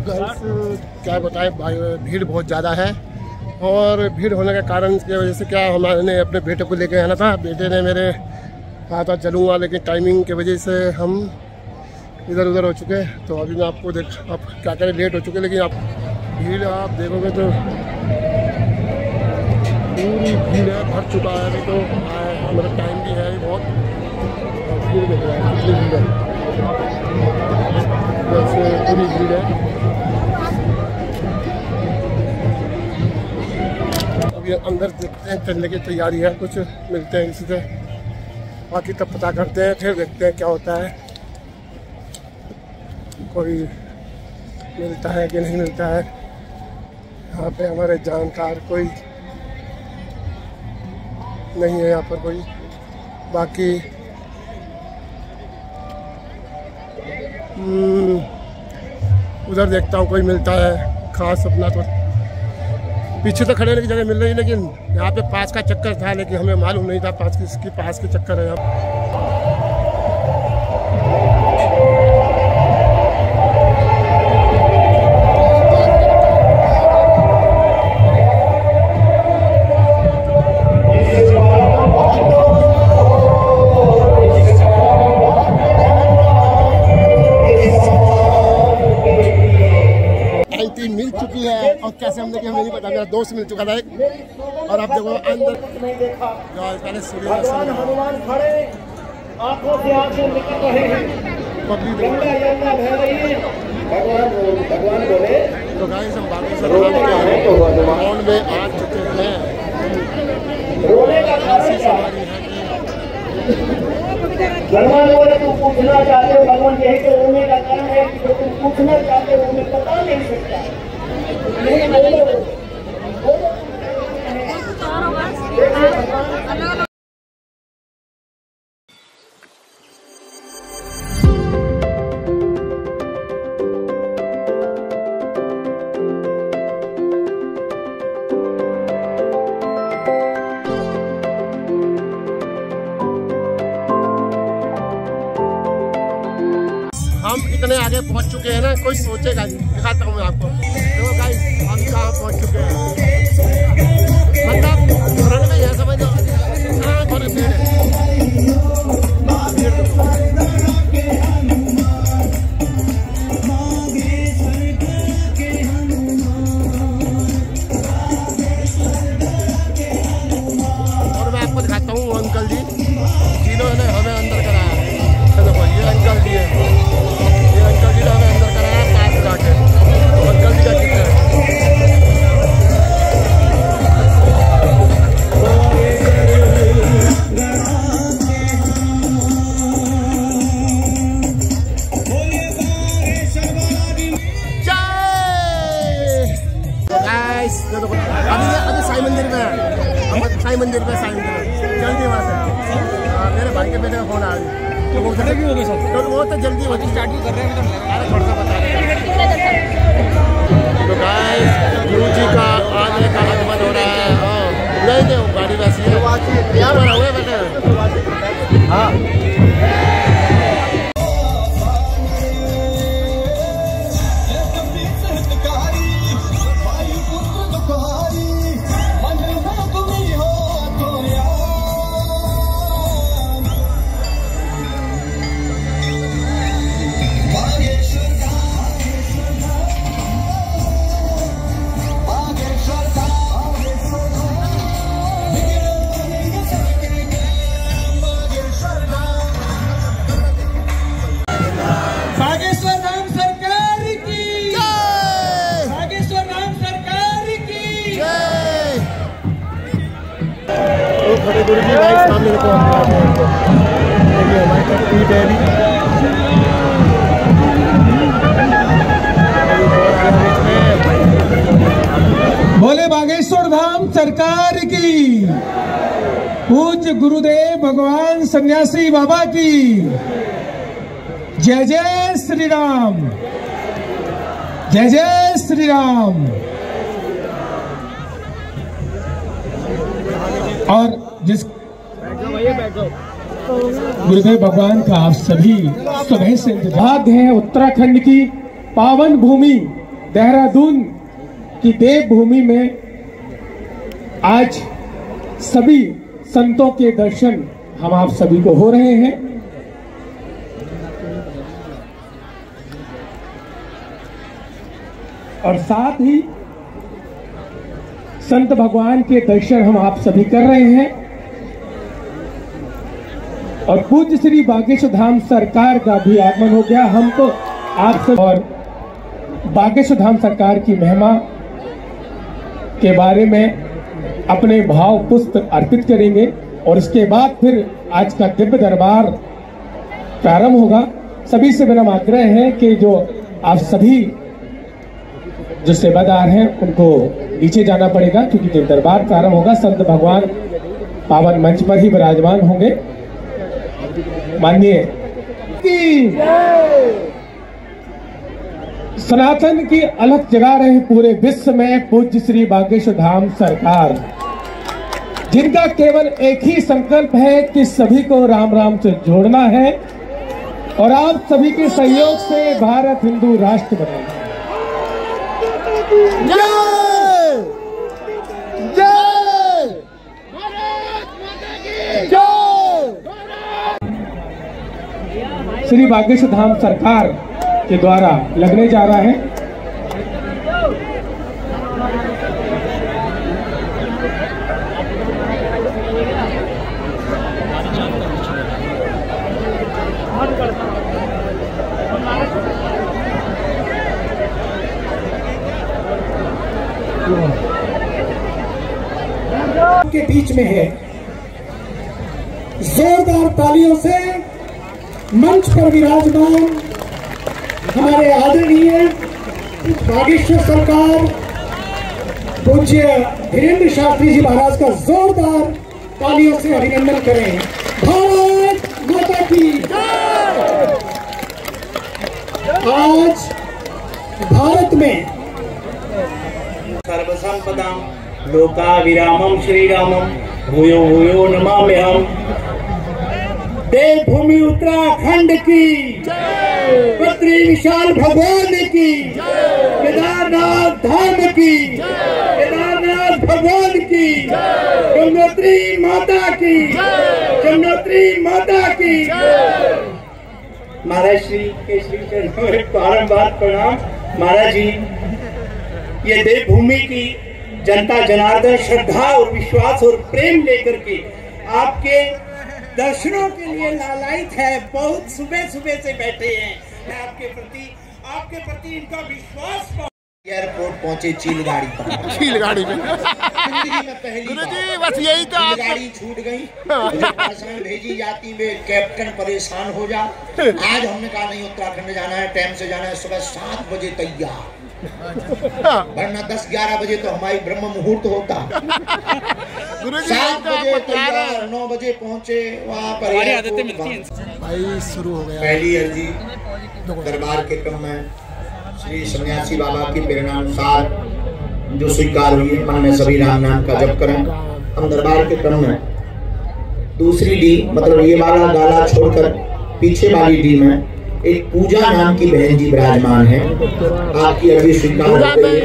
क्या बताएं भाई, भीड़ बहुत ज़्यादा है और भीड़ होने के कारण की वजह से क्या हमारे अपने बेटे को लेके आना था। बेटे ने मेरे कहा था चलूँगा, लेकिन टाइमिंग की वजह से हम इधर उधर हो चुके हैं। तो अभी मैं आपको अब क्या करें, लेट हो चुके, लेकिन आप भीड़ आप देखोगे तो पूरी भीड़ है, भर चुका है अभी। तो हमारा टाइम भी है बहुत, भीड़ देख रहा है कितनी भीड़ है, वैसे पूरी भीड़ है। अभी अंदर देखते हैं, चलने की तैयारी है, कुछ मिलते हैं किसी से, बाकी तब पता करते हैं, फिर देखते हैं क्या होता है, कोई मिलता है कि नहीं मिलता है। यहाँ पे हमारे जानकार कोई नहीं है यहाँ पर कोई, बाकी उधर देखता हूँ कोई मिलता है खास अपना। तो पीछे तो खड़े की जगह मिल रही, लेकिन यहाँ पे पास का चक्कर था, लेकिन हमें मालूम नहीं था पास के चक्कर है यहाँ। मिल चुकी है और कैसे हमने कि हमें नहीं पता, मेरा दोस्त मिल चुका था एक। और आप देखो अंदर पहले हनुमान खड़े आंखों से आंखें निकल रहे हैं, भगवान बोले। तो गाइस हम बागेश्वर ग्राउंड में आ चुके हैं। ऐसी सवारी है भगवान बोले तुम पूछना चाहते हो, भगवान यही तो रोने का कारण है कि जो तुम पूछना चाहते हो उन्हें पता नहीं सकता। हम इतने आगे पहुंच चुके हैं ना, कोई सोचेगा नहीं। दिखाता हूँ मैं आपको, तो गाइस हम कहाँ पहुंच चुके हैं। मतलब धुरन में यह समझ लो इतना बड़े भीड़ है। और मैं आपको दिखाता हूँ वो अंकल जी जिन्होंने हमें अंदर कराया। देखो ये अंकल जी है, अंकल जी ने हमें अंदर कराया पास जाके। अंकल जी का कितना है, अभी साईं मंदिर में है, हम साईं मंदिर में जल्दी वहाँ से। मेरे भाई के बेटे का फोन आ गया, तो वो तो जल्दी होती स्टार्ट ही कर रहे हैं। थोड़ा सा बता रहे हैं। तो गाइस गुरु जी का आने का आगमन हो रहा है। नहीं वो गाड़ी वैसी है, यहाँ पर हुए बेटे। हाँ बड़े गुरु जी भाई सामने देखो, हमारी तस्वीर है अभी। बोले बागेश्वर धाम सरकार की, पूज्य गुरुदेव भगवान सन्यासी बाबा की जय जय श्री राम, जय जय श्री राम। और जिस गुरुदेव भगवान का आप सभी सुबह से इंतजार है। उत्तराखंड की पावन भूमि देहरादून की देवभूमि में आज सभी संतों के दर्शन हम आप सभी को हो रहे हैं। और साथ ही संत भगवान के दर्शन हम आप सभी कर रहे हैं। और पूज्य श्री बागेश्वर धाम सरकार का भी आगमन हो गया। हम तो आप सब और बागेश्वर धाम सरकार की महिमा के बारे में अपने भाव पुष्प अर्पित करेंगे और इसके बाद फिर आज का दिव्य दरबार प्रारंभ होगा। सभी से मेरा आग्रह है कि जो आप सभी जो सेवादार हैं उनको नीचे जाना पड़ेगा, क्योंकि जब दरबार प्रारंभ होगा संत भगवान पावन मंच पर ही विराजमान होंगे। माननीय सनातन की अलख जगा रहे पूरे विश्व में पूज्य श्री बागेश्वर धाम सरकार, जिनका केवल एक ही संकल्प है कि सभी को राम राम से जोड़ना है और आप सभी के सहयोग से भारत हिंदू राष्ट्र बनेगा। जय जय जय। श्री बागेश्वर धाम सरकार के द्वारा लगने जा रहा है। के बीच में है, जोरदार तालियों से मंच पर विराजमान हमारे आदरणीय बागेश्वर सरकार पूज्य धीरेन्द्र शास्त्री जी महाराज का जोरदार तालियों से अभिनंदन करें। भारत माता की आज भारत में सर्वसंपदां लोकाभिरामं श्रीरामं भूयो भूयो नमाम्यहम्। देवभूमि उत्तराखंड की बद्री विशाल भगवान की, केदारनाथ धाम की, केदारनाथ भगवान की, गंगोत्री माता की, जमुनोत्री माता की। महाराज श्री के श्री चरणों में बारंबार प्रणाम। महाराज जी, ये देवभूमि की जनता जनार्दन श्रद्धा और विश्वास और प्रेम लेकर के आपके दर्शनों के लिए लालायित है। बहुत सुबह सुबह से बैठे हैं। मैं आपके प्रति इनका विश्वास। एयरपोर्ट पहुंचे चील गाड़ी पर, चील गाड़ी में जिंदगी में पहली गुरुजी बस यही तो बार गाड़ी छूट गई। मुझे भाषण भेजी जाती में कैप्टन परेशान हो जा। आज हमने कहा नहीं, उत्तराखंड जाना है, टाइम से जाना है, सुबह 7 बजे तैयार, वरना 10-11 बजे तो हमारी ब्रह्म मुहूर्त होता। 7 बजे तैयार, 9 बजे पहुंचे वहाँ पर। भाई शुरू हो गया। पहली अर्जी दरबार के क्रम में श्री सन्यासी बाबा की प्रेरणानुसार जो स्वीकार हुई है, मन में सभी राम नाम का जप करें। हम दरबार के क्रम में दूसरी डी, मतलब ये वाला गाला छोड़कर पीछे वाली डी में एक पूजा नाम की बहन जी विराजमान है। आपकी अर्जी स्वीकार होते हुए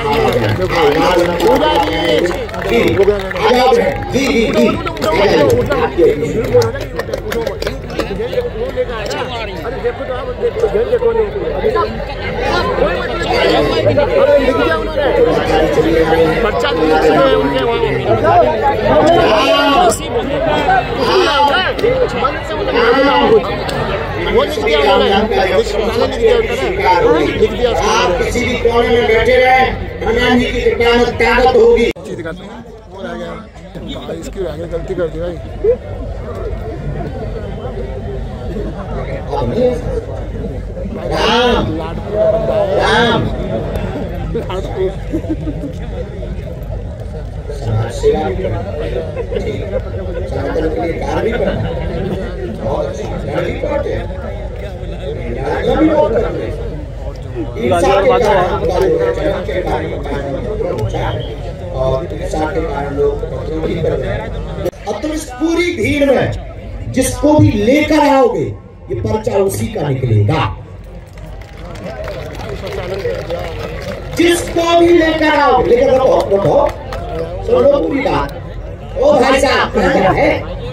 आप किसी भी कोने में बैठे रहे, हनुमान जी की कृपा में ताकत होगी। इसकी गलती कर दी भाई। राम राम सेवा सनातन के लिए कार्य भी करना, बहुत अच्छी भी करते हैं, भी बहुत करते हैं। और के कारण लोग भी करते हैं। अब तुम इस पूरी भीड़ में जिसको भी लेकर आओगे, ये पर्चा उसी का निकलेगा। जिसको भी लेकर आओ, लेकर रखो, सुनो पूरी बात। ओ भाई साहब क्या है?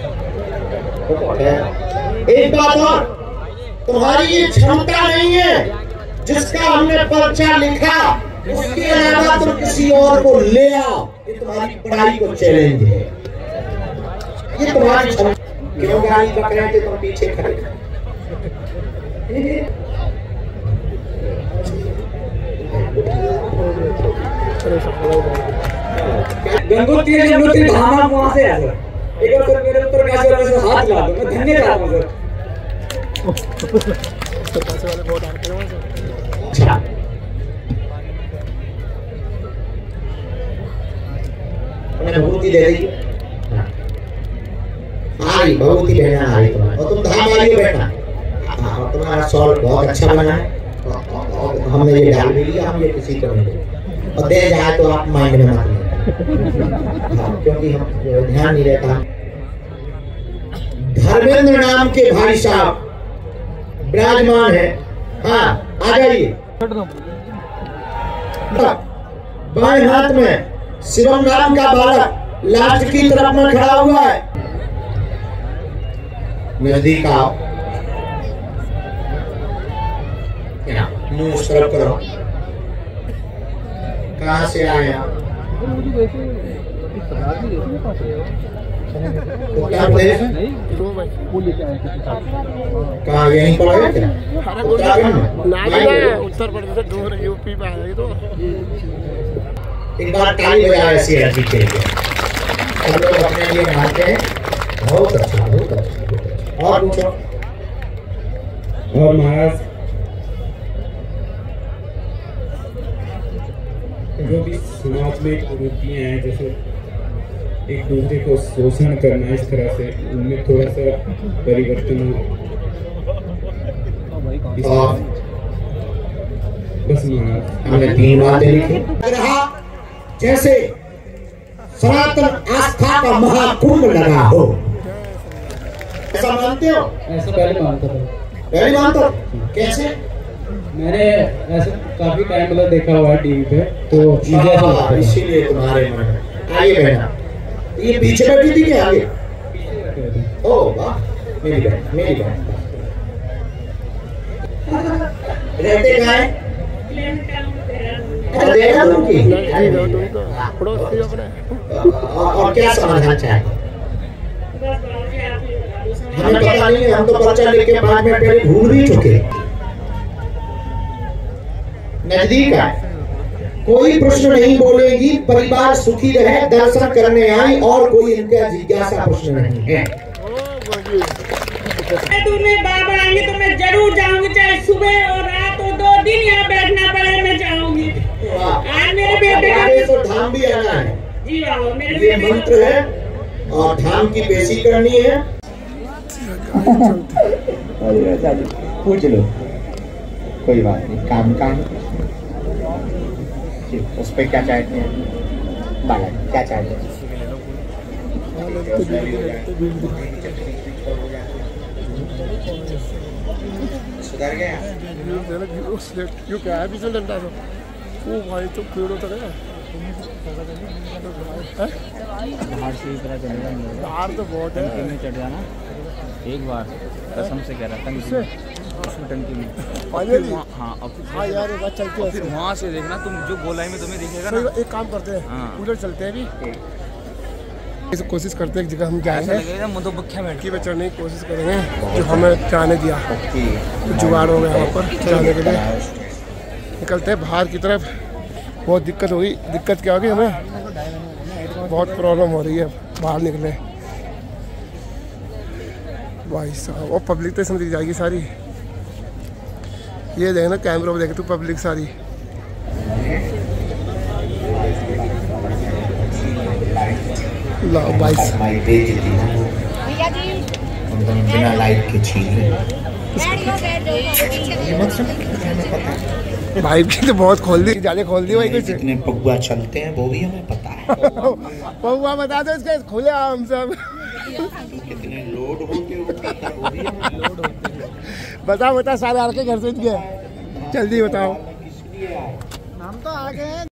एक बात और, तुम्हारी ये क्षमता नहीं है जिसका हमने पर्चा लिखा, उसके अलावा तुम किसी और को ले आओ, ये तुम्हारी पढ़ाई को चैलेंज है। ये तुम्हारी क्षमता। क्यों गाड़ी बक रहे थे तुम पीछे खड़े? गंगोत्री यमुनोत्री धाम वहां से है सर। एक बार सर मेरे ऊपर कैसे हाथ ला दो, मैं धन्य चाहता हूं सर। अच्छा भगवती दे दी। हाँ भगवती बहन आ रही तुम्हारी, और तुम धाम आ रही हो बेटा। हाँ तुम्हारा शॉल बहुत अच्छा बना है, हमने ये डाल भी लिया, हम ये किसी को नहीं देंगे, और दे जाए तो आप माइंड में मत लेना। हाँ क्योंकि हम ध्यान नहीं रहता। धर्मेंद्र नाम के भाई साहब विराजमान है। हाँ आ जाइए। बाएं हाथ में शिवम नाम का बालक लास्ट की तरफ में खड़ा हुआ है। नजदीक आओ, मुंह उस तरफ करो। कहाँ से आए आप? उत्तर प्रदेश? कहाँ यहीं पर है क्या? उत्तर प्रदेश दूर यूपी में है। तो एक बार ताली बजाए ऐसी हरजी के लिए, सब लोग अपने लिए मानते हैं। बहुत अच्छा, बहुत अच्छा। और पूछो। और महाराज जो भी समाज में कुरीतियां हैं, जैसे एक दूसरे को शोषण करना, इस तरह से उनमें थोड़ा सा परिवर्तन हो। बस महाराज हमने 3 बातें लिखी। जैसे सनातन आस्था का महाकुंभ लगा हो, ऐसा मानते हो? ऐसा पहले मानता था। पहले मानते हो? कैसे? मैंने ऐसे काफी टाइम मतलब देखा हुआ है टीवी पे, तो मुझे ऐसा लगता है। इसीलिए तुम्हारे मन में। आइए बहना, ये पीछे बैठी थी क्या आगे? ओ वाह, मेरी बहन, मेरी बहन। रहते कहाँ हैं? देहरादून की। और क्या समाधान चाहिए? हमें पता नहीं है, हम तो पर्चा लेके 5 मिनट पहले भूल भी चुके। नजदीक है, कोई प्रश्न नहीं बोलेगी, परिवार सुखी रहे, दर्शन करने आई, और कोई इनका जिज्ञासा प्रश्न नहीं है। तुम्हें बाबा आएंगे तो मैं जरूर जाऊंगी, चाहे सुबह और रात और 2 दिन यहाँ बैठना पड़े, मैं जाऊंगी। आज मेरे बेटे का तो धाम भी आना है। जी बाबा, मेरे ये मंत्र है और धाम की पेशी करनी है। पूछ लो, कोई बात नहीं। काम उस पे क्या चाहते हैं? बालक क्या चाहते हैं? सुधर गया? क्यों क्या है पीछे डंडा तो? वो भाई तो कीड़ो तो है। बाहर से इस तरह चलेगा, बाहर तो बहुत है। में चढ़ जाना एक बार, कसम से कह रहा था उसमें टंकी में। हाँ यार एक बात चलती है, फिर वहाँ से देखना तुम, जो गोलाई में तुम्हें दिखेगा ना। एक काम करते हैं, उधर चलते हैं अभी। कोशिश करते हैं, एक जगह हम जाए हैं मधुमक्खी में चढ़ने की कोशिश करेंगे, जो हमें जाने दिया। तो जुगाड़ हो गया वहाँ पर जाने के लिए। निकलते हैं बाहर की तरफ। बहुत दिक्कत होगी। दिक्कत क्या होगी? हमें बहुत प्रॉब्लम हो रही है बाहर निकले। भाई साहब, और पब्लिक तो इसमें दिख जाएगी सारी। ये देखना कैमरा में, देखे तू पब्लिक सारी। लाओ भाई बिना लाइट के छीन भाई भी तो बहुत खोल दी, ज्यादा खोल दी भाई। कुछ कितने पौवा चलते हैं वो भी हमें पता है। पौवा बता दो इसके, खुले हम सब। कितने लोड होते वो भी हमें बता सारे आर के घर से गए, जल्दी बताओ। हम तो आ गए हैं।